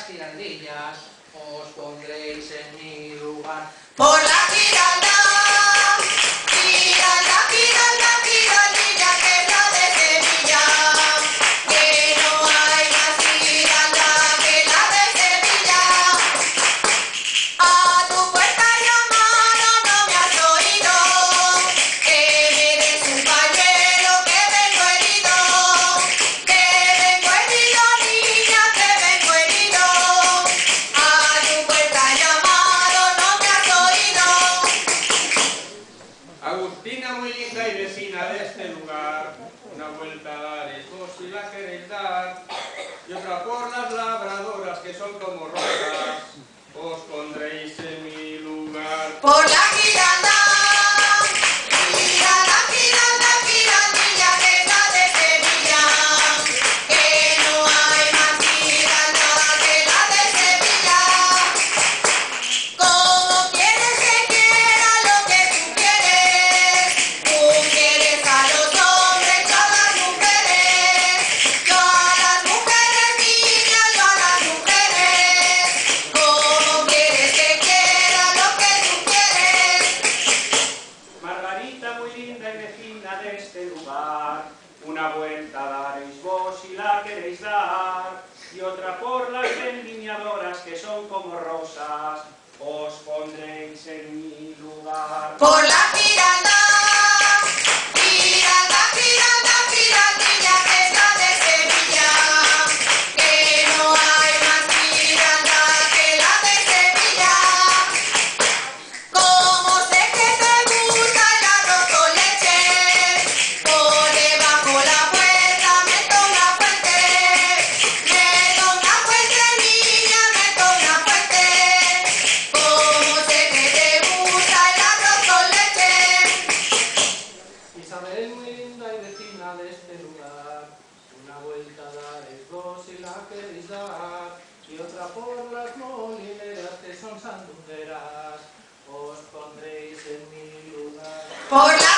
las giraldillas os pondréis en mi lugar. Por la giralda, giralda, giralda, giraldilla que es la de Sevilla, que no hay más giralda que la de Sevilla. A tu puerta he llamado, no me has oído, que me des un pañuelo que vengo herido, niña, que vengo herido. A tu puerta he llamado, no me has oído. Agustina, muy linda y vecina de este lugar, una vuelta daréis vos si la queréis dar, y otra por las labradoras que son como rosas, os pondréis en mi lugar. Por la giralda, giralda, giralda, giraldilla que es la de Sevilla, que no hay más giralda que la de Sevilla. ¿Cómo quieres que quiera lo que tú quieres? Tú quieres a los hombres, yo a las mujeres, niña, yo a las mujeres. ¿Cómo quieres que quiera lo que tú quieres? Margarita, muy linda y vecina de este lugar, una vuelta daréis vos si la queréis dar, y otra por las vendimiadoras que son como rosas, os pondréis en mi lugar. Por la giralda, giralda, giralda, giraldilla que es la de Sevilla, que no hay más giralda que la de Sevilla. Como sé que te gusta el arroz con leche, por debajo la puerta meto una fuente, niña, meto una fuente. Como sé que te gusta el arroz con leche. Isabel, muy linda y vecina de este lugar, una vuelta daréis vos si la queréis dar, y otra por las molineras que son sanduceras, os pondréis en mi lugar. Por la